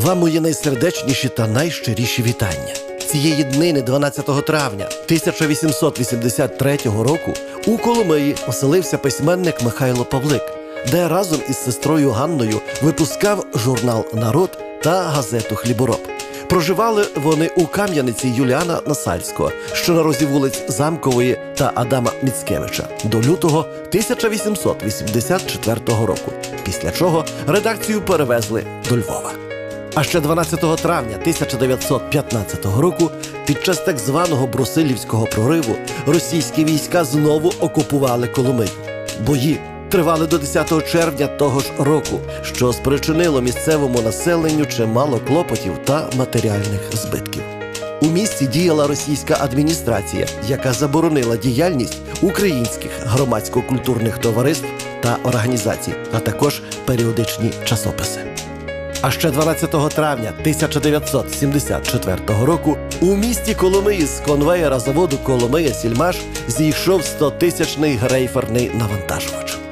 Вам мої найсердечніші та найщиріші вітання. Цієї днини, 12 травня 1883 року, у Коломиї оселився письменник Михайло Павлик, де разом із сестрою Ганною випускав журнал «Народ» та газету «Хлібороб». Проживали вони у Кам'яниці Юліана Насальського, що на розі вулиць Замкової та Адама Міцкевича, до лютого 1884 року, після чого редакцію перевезли до Львова. А ще 12 травня 1915 року, під час так званого Брусилівського прориву, російські війська знову окупували Коломию. Бої тривали до 10 червня того ж року, що спричинило місцевому населенню чимало клопотів та матеріальних збитків. У місті діяла російська адміністрація, яка заборонила діяльність українських громадсько-культурних товариств та організацій, а також періодичні часописи. А ще 12 травня 1974 року у місті Коломиї з конвеєра заводу «Коломия Сільмаш» зійшов 100-тисячний грейферний навантажувач.